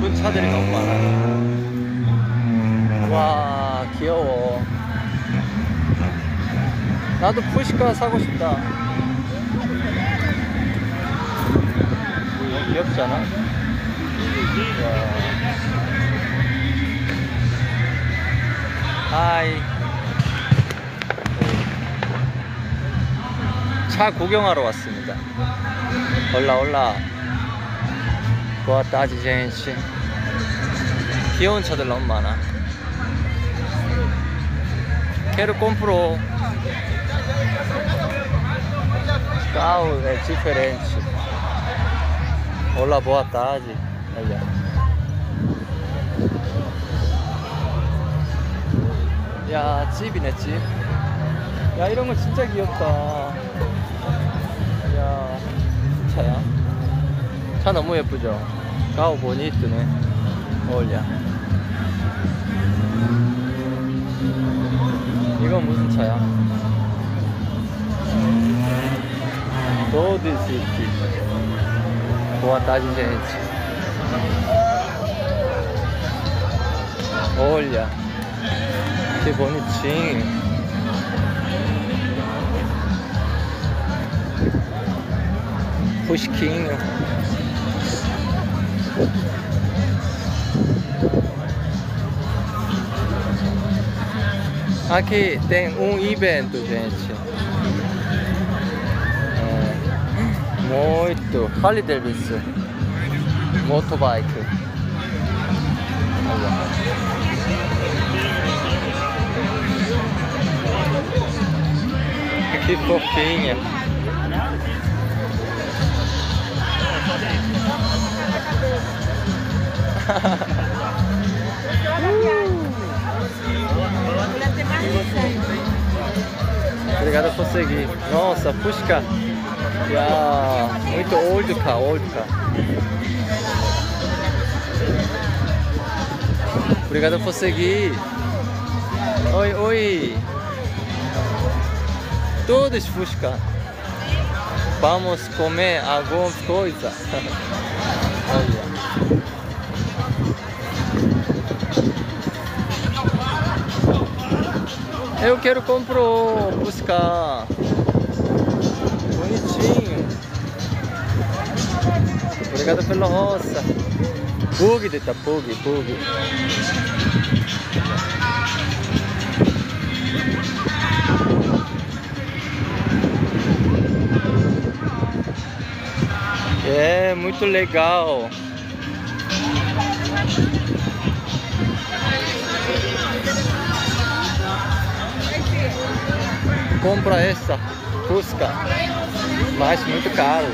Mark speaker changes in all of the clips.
Speaker 1: 예쁜 차들이 너무 많아. 와, 귀여워. 나도 푸시카 사고 싶다. 너무 귀엽지 않아? 하이. 차 구경하러 왔습니다. 올라. 보았다, 지젠씨. 귀여운 차들 너무 많아. Quero comprar. Carro é diferente. Olá, boa tarde. Olha. 야, 집이네, 집. 야, 이런 거 진짜 귀엽다. 야, 무슨 차야? 차 너무 예쁘죠? 가오 보니트네. 올려. 이건 무슨 차야? 도드시티. Boa tarde, gente. Olha, que bonitinho. Fusquinho. Aqui tem evento, gente. Muito. Harley Davidson. Motobike. Olha. Que fofinha. Obrigado por seguir. Nossa, Fusca. Muito old car. Obrigado por seguir. Oi. Todos Fusca. Vamos comer alguma coisa. Olha. Eu quero comprar Fusca. Bonitinho. Obrigado pela roça. Bug detta, bug. É muito legal. Compra essa Fusca, mas muito caro.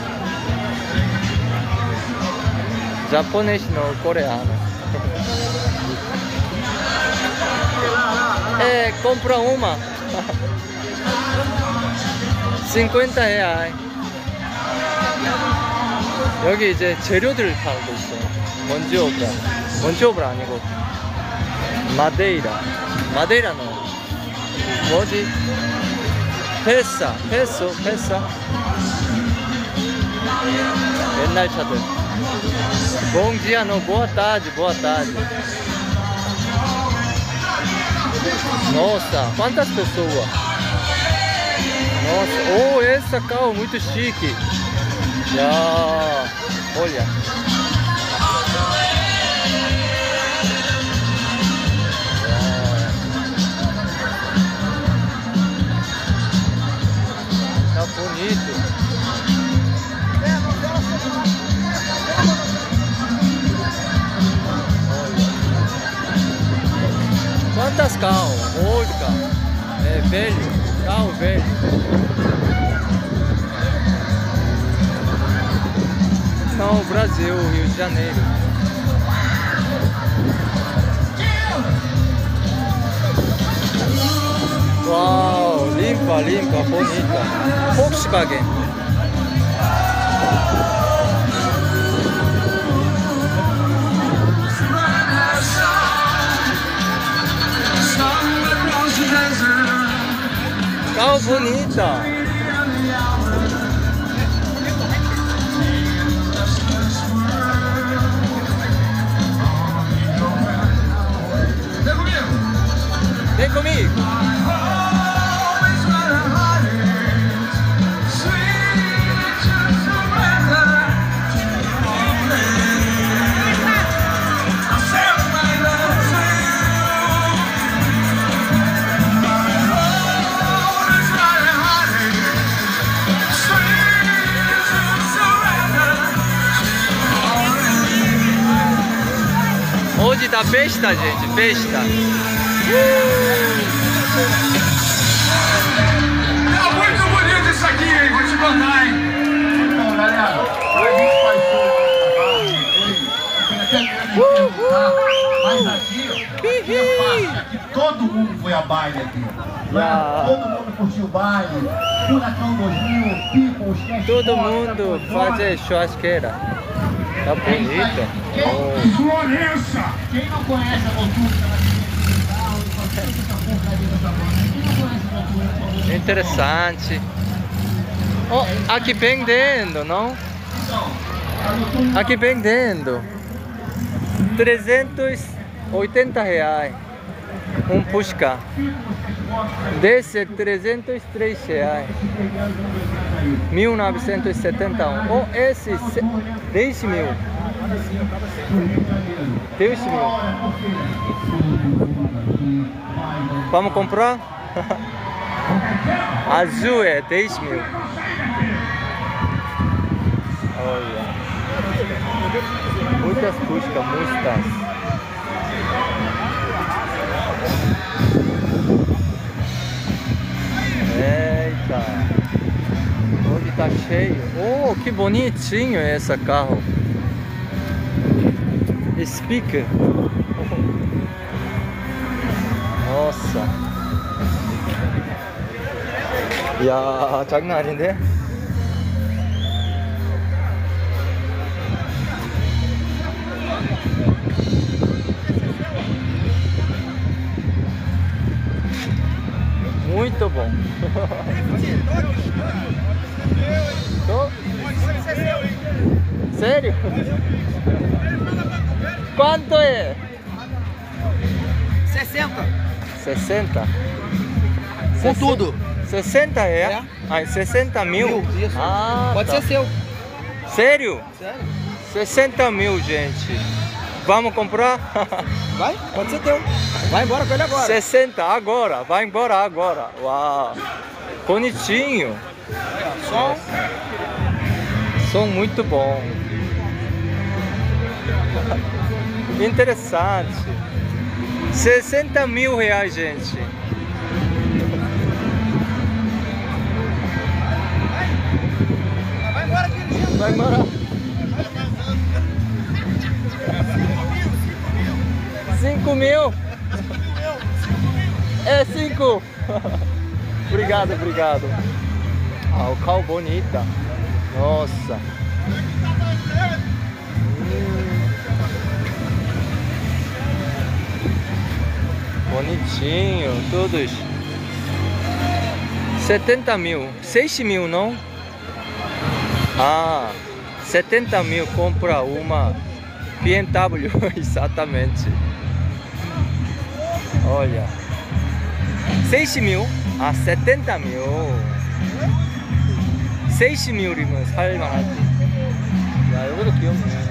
Speaker 1: Japonês não, coreano. Compra uma. 50 reais. 여기 이제 재료들 팔고 있어요. 먼지오브라 아니고 마데이라는 뭐지? 페사. 옛날 차들. Bom dia, não, boa tarde. Nossa, quantas pessoas? Nossa, esse carro muito chique. Olha. Tá bonito. Quantas carros? Old carro. É velho. Carro velho. Não, Brasil, Rio de Janeiro. Uau, limpa, bonita. Volkswagen. Carro bonita. Hoje tá festa, gente, festa.
Speaker 2: Tá muito bonito isso aqui, hein? Vou te contar, hein? Então, galera, a gente faz mas aqui é fácil. Aqui todo mundo foi a baile aqui. Todo mundo curtiu o baile. Furacão 2000, Peoples,
Speaker 1: todo mundo faz churrasqueira. Tá bonito.
Speaker 2: Florença! Quem não conhece a Voltura?
Speaker 1: Interessante. Oh, aqui vendendo, não? Aqui vendendo. 380 reais. Um Fusca. Desse 303 reais. 1971. Oh, esse 10 mil. 10 mil. Vamos comprar? Azul é 10 mil. Olha. Muitas Fusca, muitas. Eita. Hoje tá cheio. Oh, que bonitinho esse carro. Speaker. Nossa. 야, 장난 아닌데? Muito bom. Tô? Sério? Quanto é?
Speaker 3: 60.
Speaker 1: 60?
Speaker 3: Com tudo.
Speaker 1: 60 é?
Speaker 3: É.
Speaker 1: Ah, 60 mil?
Speaker 3: Isso.
Speaker 1: Ah,
Speaker 3: Pode
Speaker 1: tá.
Speaker 3: ser seu.
Speaker 1: Sério?
Speaker 3: Sério?
Speaker 1: 60 mil, gente. Vamos comprar?
Speaker 3: Vai? Pode ser teu. Vai embora com ele agora.
Speaker 1: 60 agora. Vai embora agora. Uau. Bonitinho.
Speaker 3: Som.
Speaker 1: Som muito bom. Interessante. 60 mil reais, gente. Vai embora. 5 mil. É 5. Obrigado, obrigado. Ah, o carro bonita. Nossa. Bonitinho, todos. 70 mil. 6 mil, não? Ah, 70 mil compra uma BMW, exatamente. Olha. 6 mil? 아, 70 mil. 6 mil 이면 살만하지. 야, 이것도 귀엽네.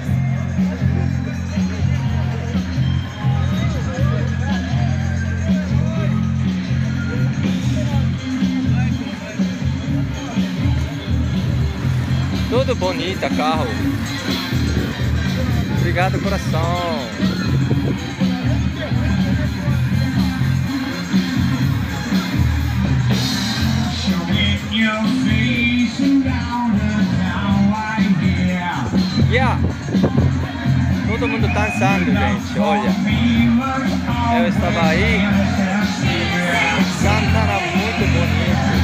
Speaker 1: Tudo bonita, carro. Obrigado, coração. Yeah. Todo mundo dançando, gente. Olha. Eu estava aí. Santana muito bonito.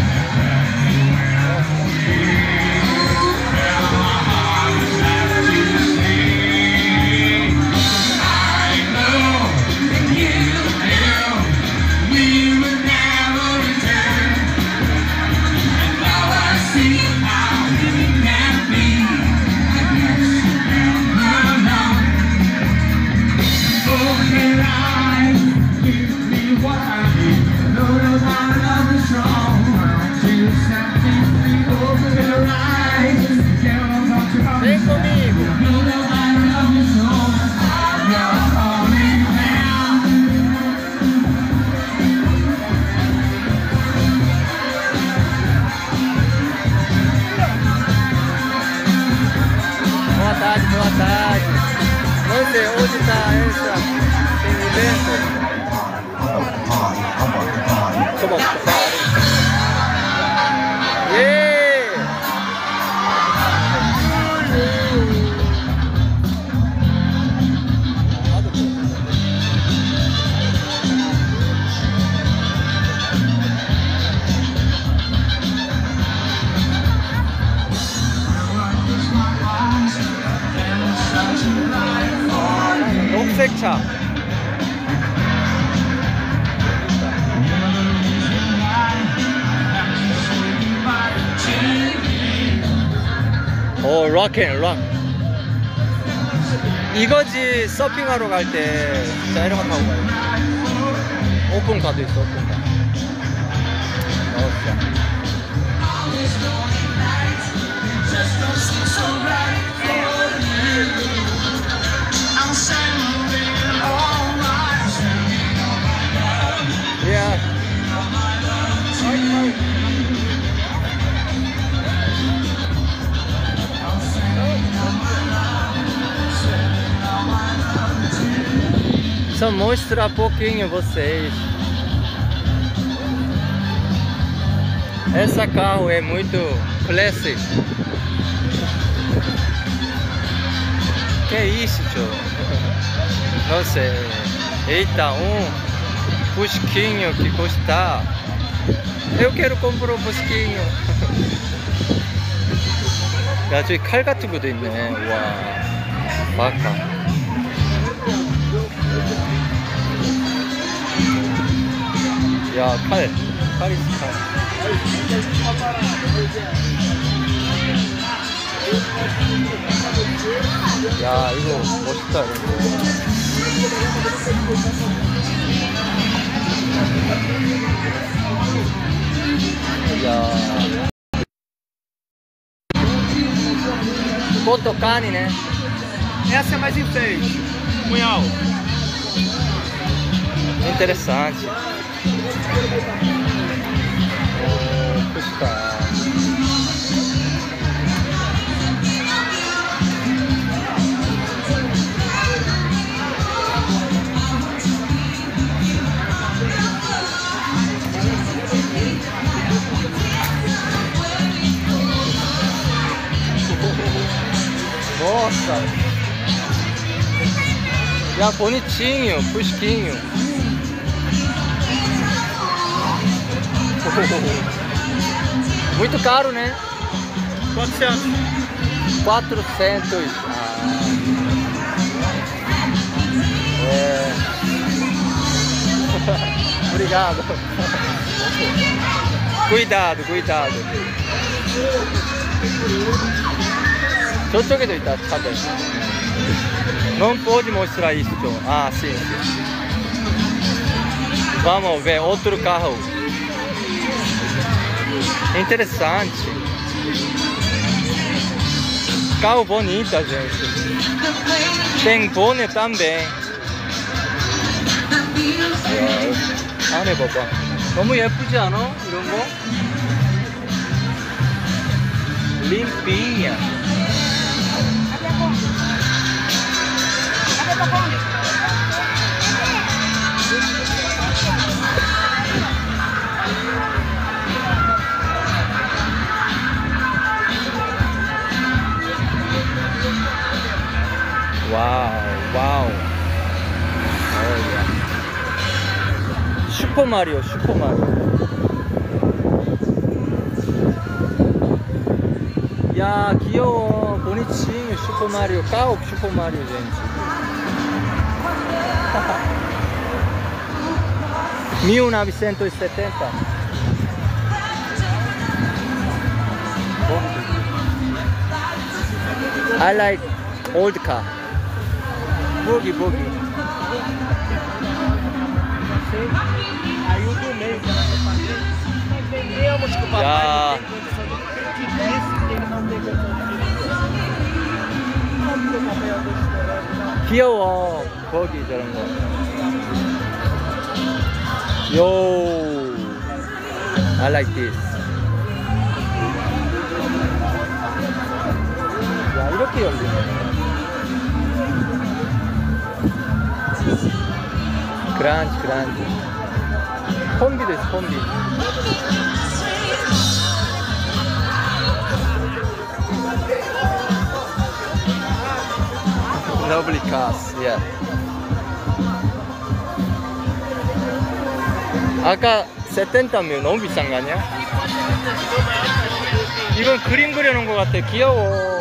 Speaker 1: Vem comigo. Boa tarde, boa tarde. não sei onde está essa tem evento. Como 녹색차. 오, 락앤락. 이거지 서핑하러 갈 때 진짜 이런 거 타고 가요. 오픈카도 있어, 오픈카. 진짜. Yeah. Só mostrar um pouquinho vocês. Esse carro é muito classic. Que é isso, tio? Não sei. Eita, Fusquinho que custa. Eu quero comprar Fusquinho. 야, 저기 칼 같은 것도 있네. 와, 바카. 야, 칼 있어, 칼. 야, 이거 멋있다, 이거. 야. Quanto cane, né?
Speaker 3: Essa é mais enfeite. Punhal.
Speaker 1: Interessante. Puxa. Nossa! Já bonitinho, fusquinho. Muito caro, né?
Speaker 3: 400.
Speaker 1: 400. É. Obrigado. Cuidado, cuidado. 저쪽에도 있다, 차들. Não pode mostrar isso. Ah, sim, sim. Vamos ver outro carro. Interessante. Carro bonito, gente. Tem boné também. 안에 봐봐. 너무 예쁘지 않아? 이런 거? Limpinha. Uau, uau. Olha. Super Mario, Super Mario. 야, 귀여워. bonitinho, Super Mario. Carro Super Mario, gente. 1970. I like old car. Boogie, boogie.
Speaker 3: Aí o do meio, nós vendemos que o papai não tem condição de disse que ele não tem condição de como que o papel do estourado.
Speaker 1: 귀여워. 거기 저런 거. Yo, I like this. 야, 이렇게 열리네. grande, grande. Kombi desu, kombi. Lovely cars, yeah. 아까 70명 너무 비싼 거 아니야? 이건 그림 그려놓은 것 같아. 귀여워.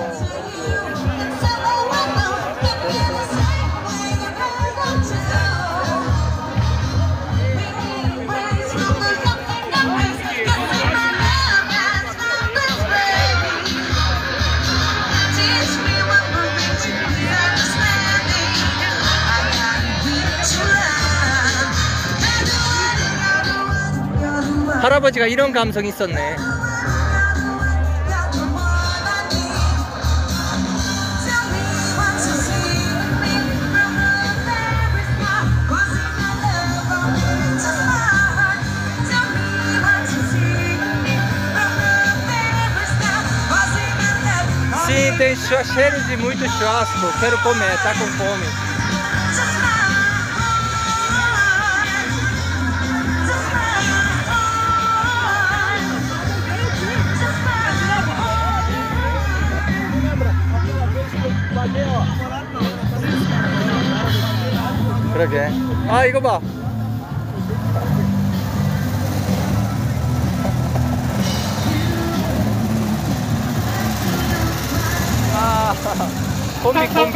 Speaker 1: 할아버지가 이런 감성이 있었네. Sim, tem cheiro de muito churrasco. Quero comer, tá com fome. 그러게. 아, 이거 봐. 아, 콤비, 콤비.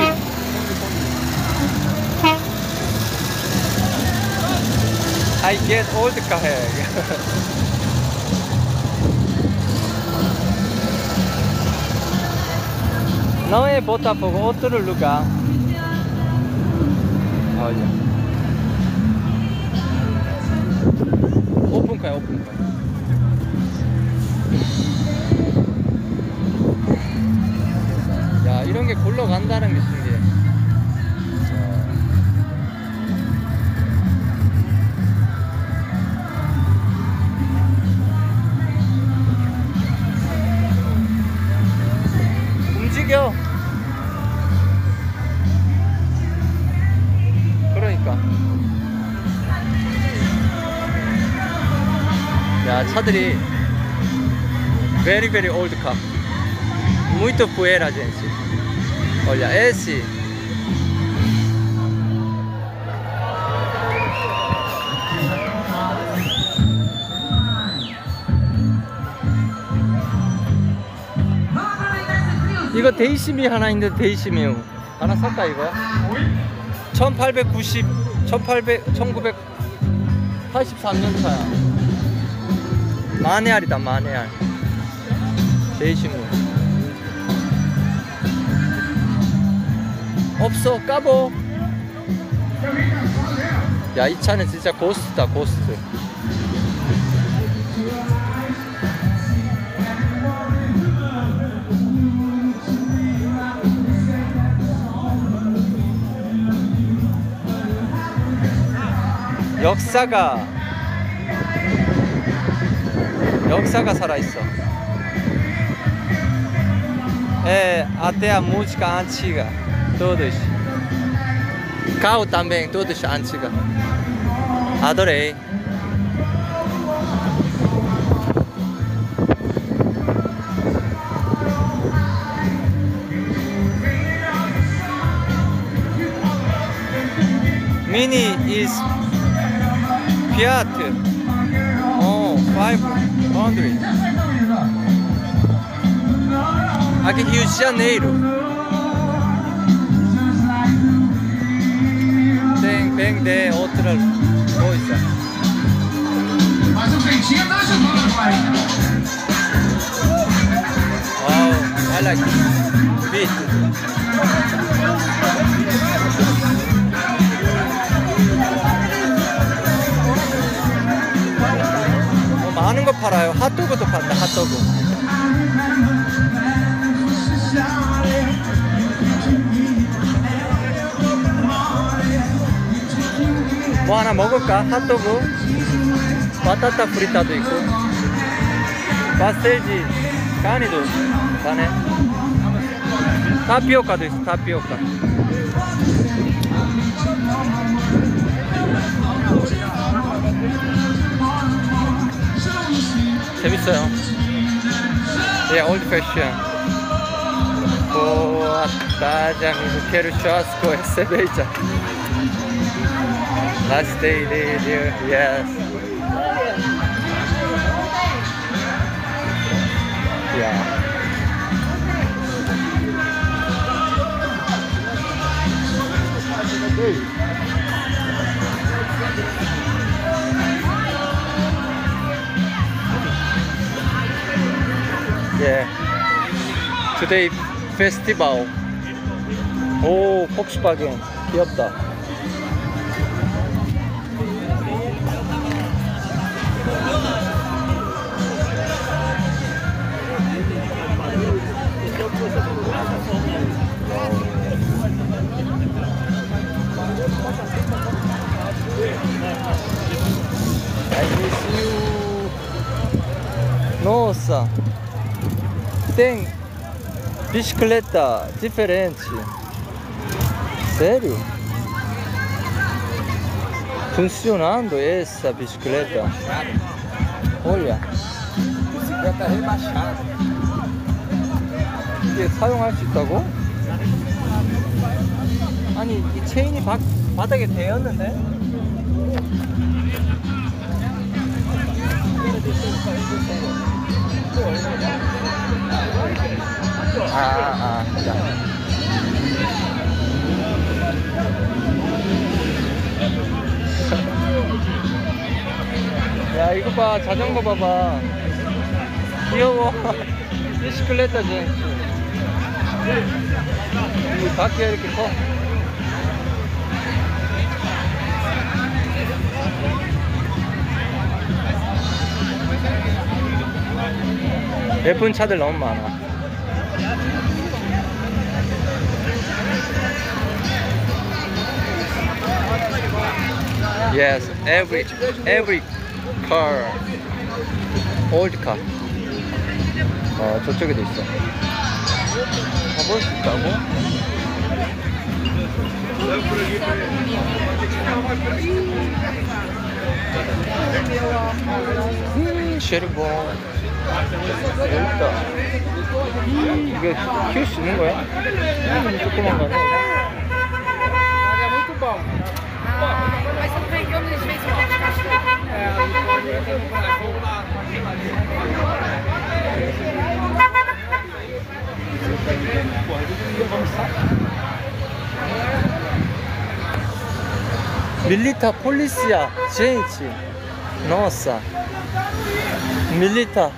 Speaker 1: I get old carrega. Não é Botafogo, outro lugar. Olha. 오픈카야, 오픈카. 야, 이런 게 굴러간다는 게 신기해. 움직여. 그러니까. 야, 차들이 very very old car. Muito poeira, gente. Olha esse. 이거 데이시미 하나 있는데 데이시미 하나 살까 이거? 1983년 차야. 마네알이다, 마네알. 데이시미. 없어, 까보. 야, 이 차는 진짜 고스트다, 고스트. 역사가 살아있어. Até a música antiga, todos. Carro também, todos antiga. Adorei. Mini is Fiat. Oh, 500. Aqui Rio de Janeiro. Tem de outra coisa.
Speaker 2: Mas o Frentinho tá ajudando agora.
Speaker 1: Oh, olha aqui. Vitor. 많은 거 팔아요. 핫도그도 판다, 핫도그. 뭐 하나 먹을까? 핫도그? 바타타 프리타도 있고. 파스텔지, 까니도 가네. 타피오카도 있어, 타피오카. 재밌어요. 예, old fashion. Boa tarde, amigo. Quero churrasco com cerveja. Last day there, yes. Yeah. Yeah. Today festival. 오, 폭스바겐. 귀엽다. I miss you. Nossa. Tem bicicleta diferente. Sério? Funcionando essa bicicleta. Olha.
Speaker 3: Bicicleta rebaixada.
Speaker 1: 이게 사용할 수 있다고?
Speaker 3: 아니 이 체인이 바닥에 대었는데?
Speaker 1: 야, 이거 봐. 자전거 봐봐. 귀여워. 비스클레타 젠치. 이 바퀴가 이렇게 커. 예쁜 차들 너무 많아. Yes, every car, old car. 저쪽에도 있어. 가볼 수 있다고? 쉐리봉. 여기있다. 이게 키울 수 있는 거야? 조그만 거네.
Speaker 3: Muito bom. Mas você não pegando de vez em
Speaker 1: Milita polícia, gente. Nossa. Milita.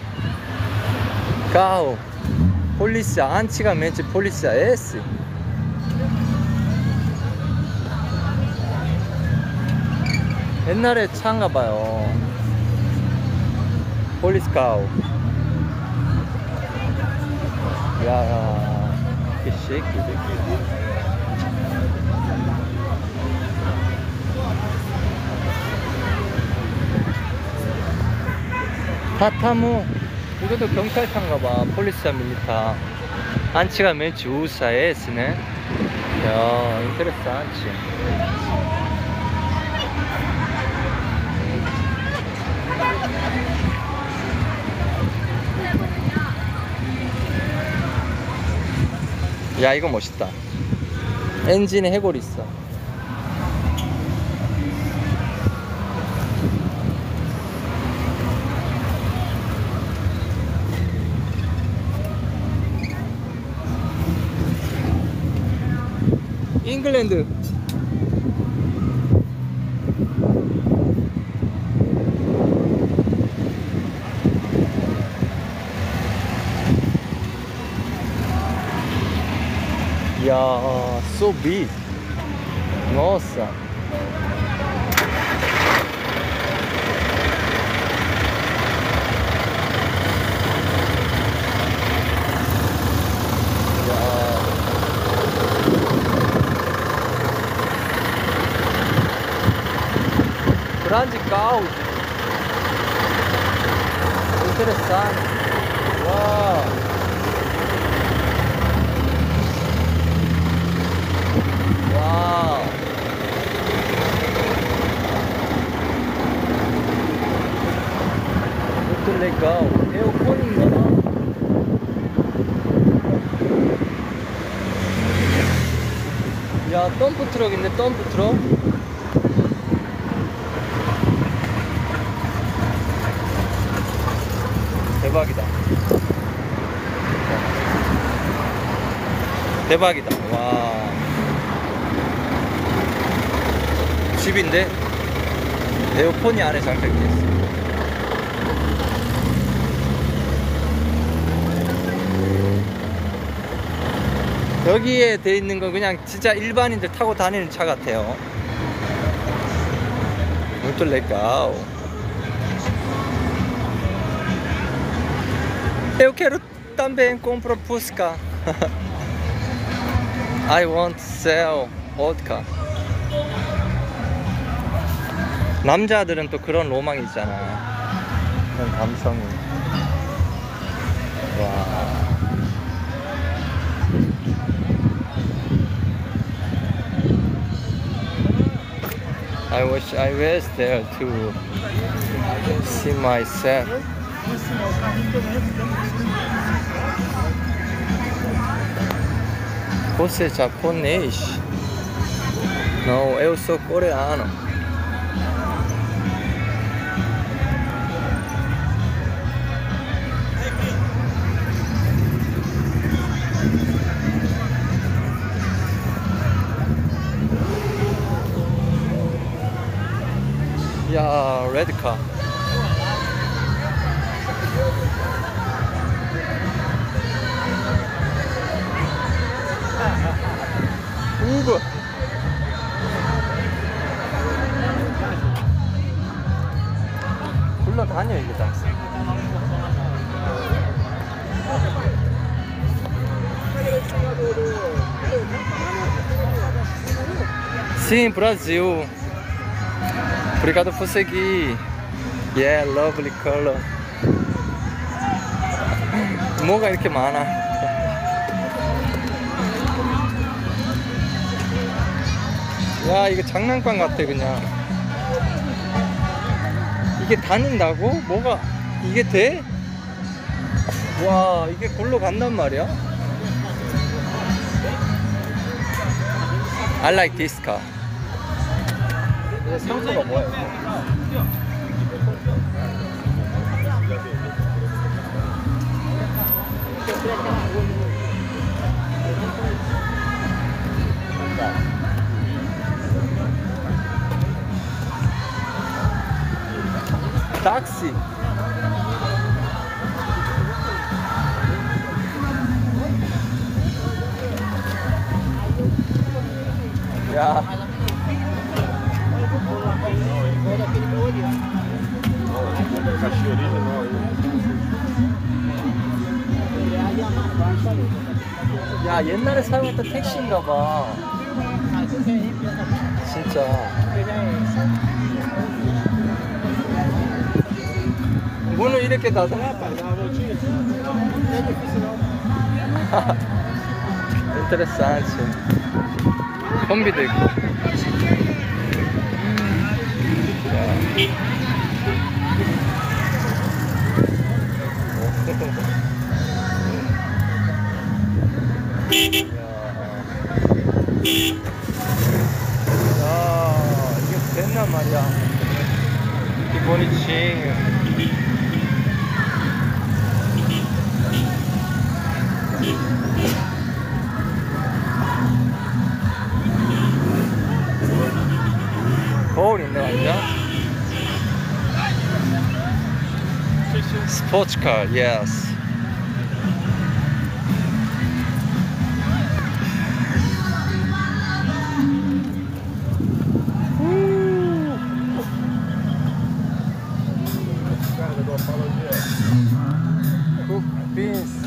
Speaker 1: Carro. Polícia. Antigamente polícia esse. 옛날에 차인가 봐요. 폴리스 카우. 야, que chique. 타타무. 이것도 경찰차인가 봐. 폴리스아 밀리타. Antigamente usa esse, né? 야, interessante. 야, 이거 멋있다. 엔진에 해골 있어. 잉글랜드. 야, so big. Nossa. Grande carro. Interessante. Uau. Uau. legal. 에어컨인가? 야, 덤프트럭인데, 덤프트럭? 대박이다. 대박이다. 와. 집인데, 에어컨이 안에 장착되어 있어. 여기에 돼 있는 건 그냥 진짜 일반인들 타고 다니는 차 같아요. Muito legal. Eu quero também comprar Fusca. I want to sell old car. 남자들은 또 그런 로망이 있잖아. 그런 감성이. 와. I wish I was there to see myself. Você é japonês? Não, eu sou coreano. Yeah, red car. Uber. 굴러다녀 이게 다. Sim, Brasil. Obrigado por seguir. Yeah, lovely color. 뭐가 이렇게 많아? 야, 이거 장난감 같아 그냥. 이게 다닌다고? 뭐가 이게 돼? 와, 이게 골로 간단 말이야? I like this car. 상수가 뭐예요? 택시. 야. 야, 옛날에 사용했던 택시인가봐. 진짜. 문을 이렇게 닫아. Interessante. 콤비도 있고. 이게 됐단 말이야. Que bonitinho. 거울 있네 완전. Sports car, yes. Cooked beans.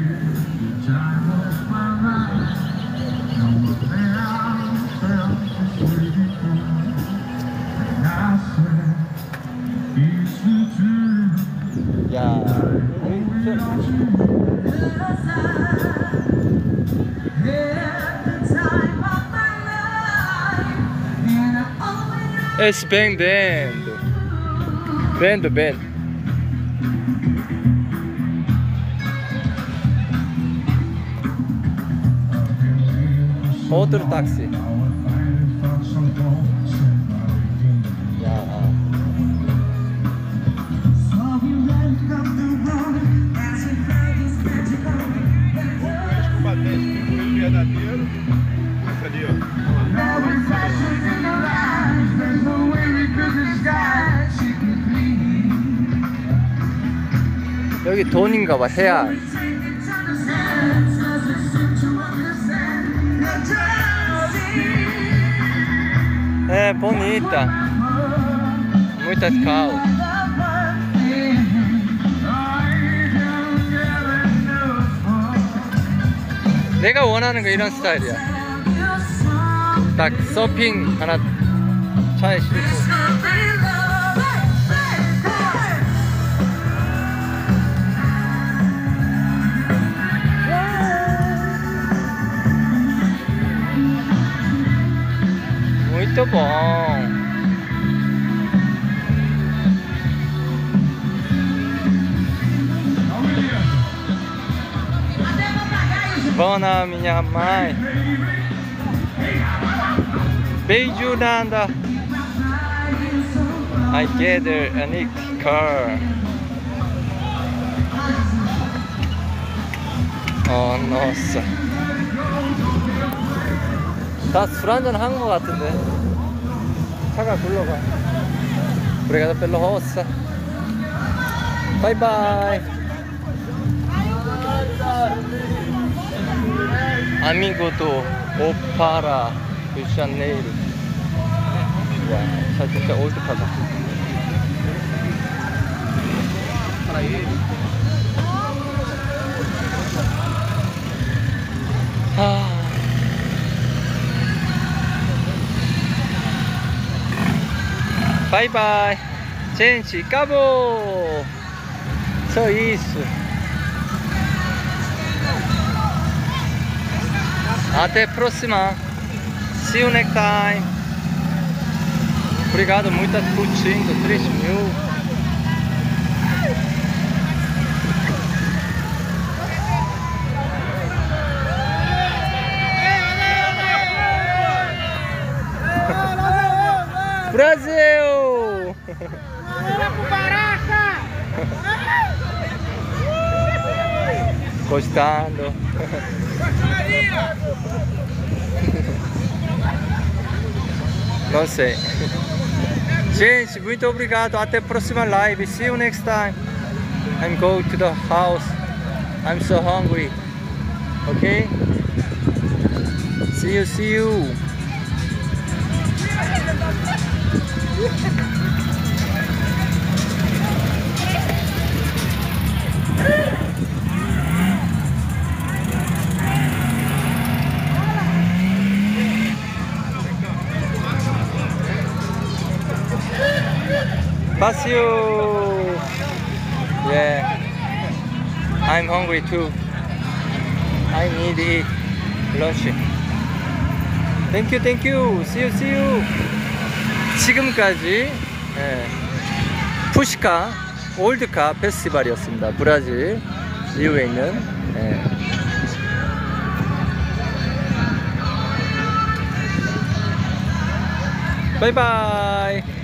Speaker 1: 야, S band. Band. outro táxi.
Speaker 4: verdadeiro. Essa ali, ó.
Speaker 1: 여기 돈인가 봐. 해야. É bonita. Muitas carros. 내가 원하는 거 이런 스타일이야. 딱 서핑 하나 차에 싣고. Muito bom. Bona minha mãe. Beijo Nanda. I gather a neat car. Oh, nossa. 다 술 한잔 한 거 같은데. 차가 굴러가. Obrigado pelo roça. Bye bye. Amigo do Opara Rio de Janeiro. 와, 차 진짜 올드하다. Bye bye. Gente, acabou. Só isso. Até a próxima. See you next time. Obrigado, muitas curtindo, 3.000. Brasil! Gostando. Não sei. Gente, muito obrigado. Até a próxima live. See you next time. I'm going to the house. I'm so hungry. Okay? See you, see you. Passeio. Yeah, I'm hungry too. I need to eat lunch. Thank you, thank you. See you, see you. 지금까지 푸시카 올드카 페스티벌이었습니다. 브라질 리우에 있는. 바이바이.